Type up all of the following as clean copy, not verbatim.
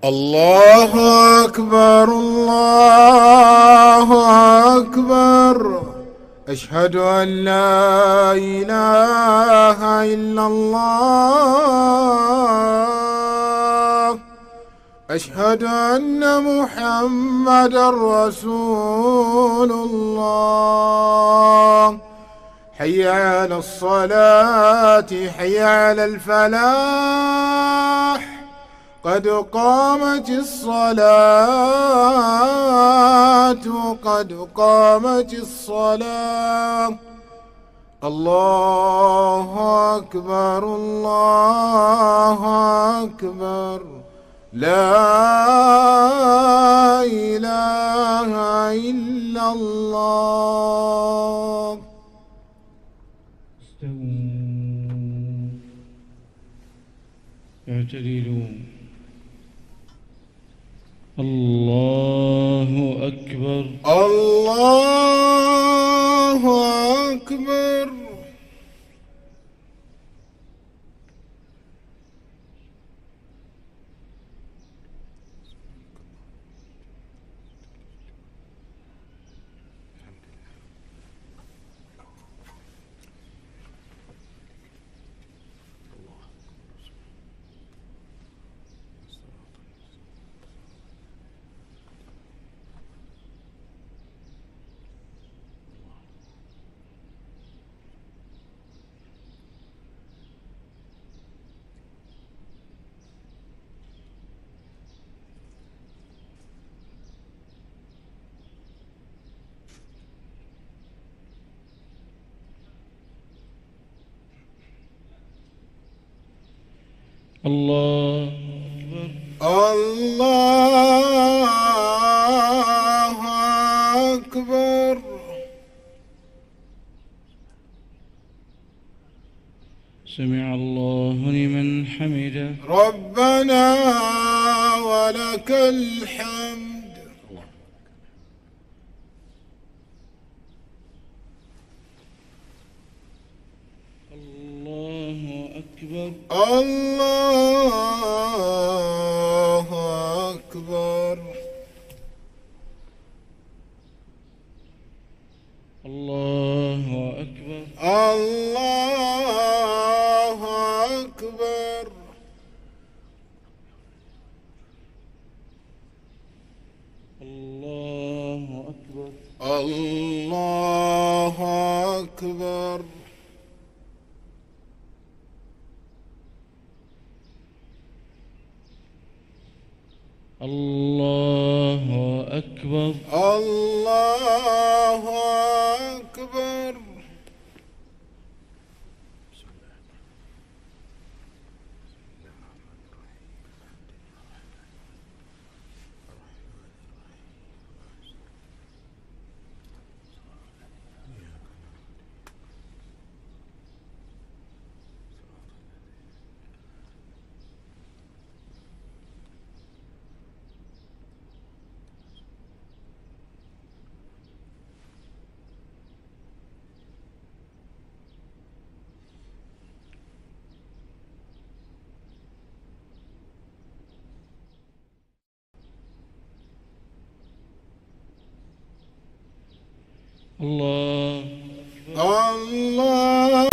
الله أكبر الله أكبر. أشهد أن لا إله إلا الله. أشهد أن محمدا رسول الله. حي على الصلاة حي على الفلاح. قد قامت الصلاة قد قامت الصلاة. الله أكبر الله أكبر. لا إله إلا الله. استووا اعتدلوا. الله أكبر الله أكبر. الله أكبر. سمع الله لمن حمده. ربنا ولك الحمد. الله أكبر الله أكبر. الله أكبر الله أكبر. الله أكبر الله أكبر. الله أكبر الله أكبر. الله الله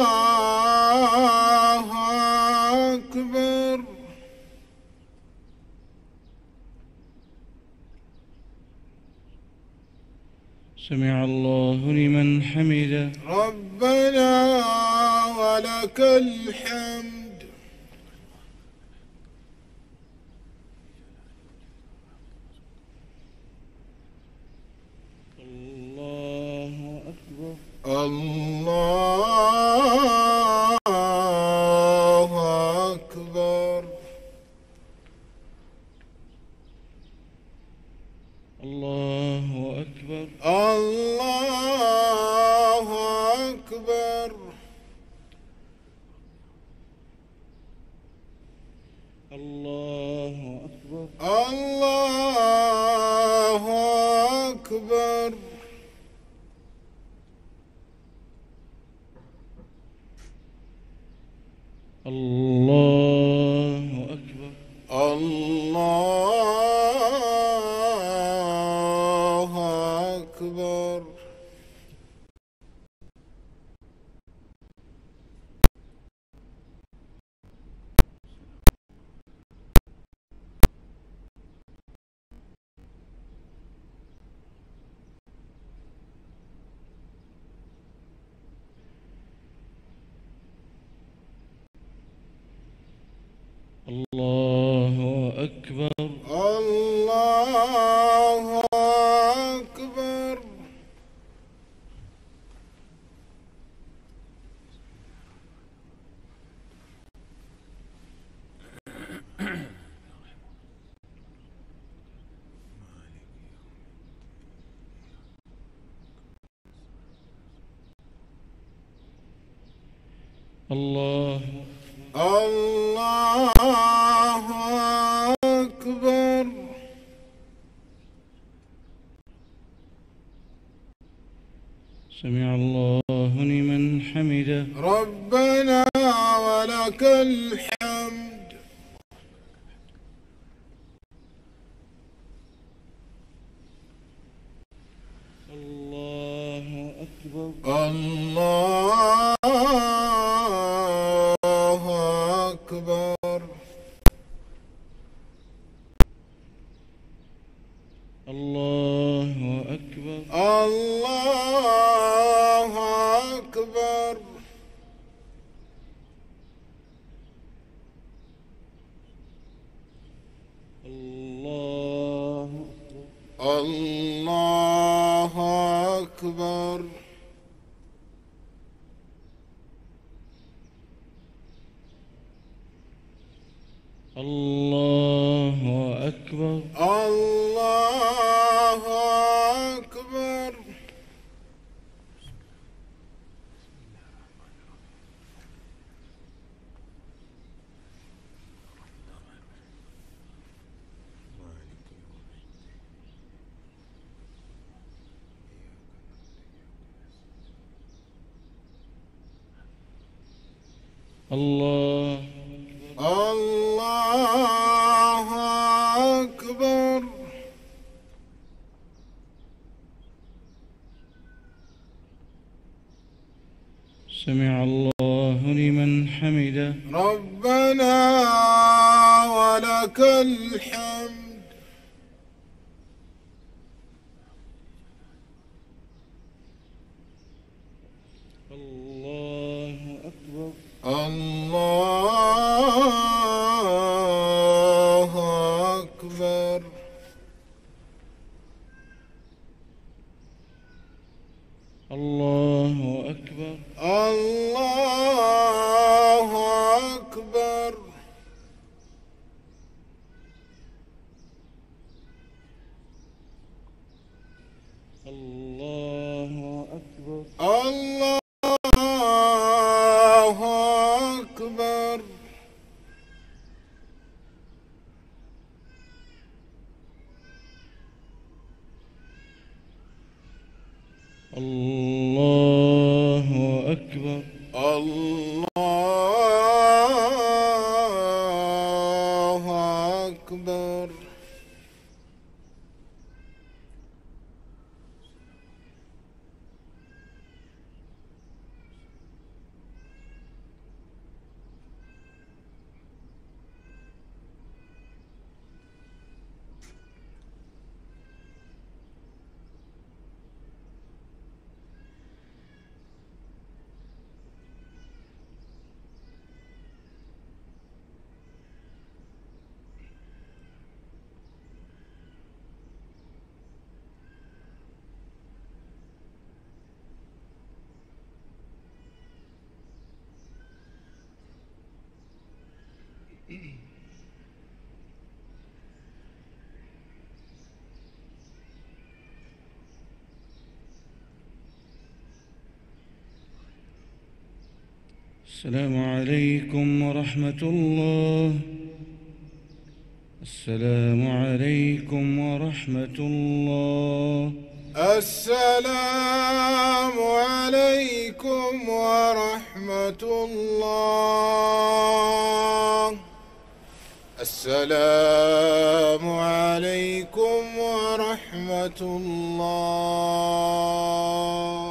أكبر. سمع الله لمن حمده. ربنا ولك الحمد. الله أكبر الله أكبر. الله أكبر الله أكبر. الله أكبر الله أكبر. الله أكبر الله أكبر. الله أكبر. الله الله أكبر. سمع الله لمن حمده. ربنا ولك الحمد. الله أكبر. الله أكبر. الله أكبر. الله أكبر. الله الله أكبر. الله أكبر. الله أكبر. الله الله أكبر. سمع الله لمن حمده. ربنا ولك الحمد. الله أكبر. الله أكبر. الله أكبر. الله أكبر. الله أكبر. الله أكبر. الله أكبر. الله أكبر. السلام عليكم ورحمة الله. السلام عليكم ورحمة الله. السلام عليكم ورحمة الله. السلام عليكم ورحمة الله.